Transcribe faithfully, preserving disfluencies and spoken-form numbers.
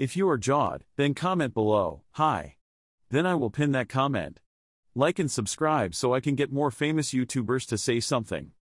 If you are JAWED, then comment below, hi. Then I will pin that comment. Like and subscribe so I can get more famous YouTubers to say something.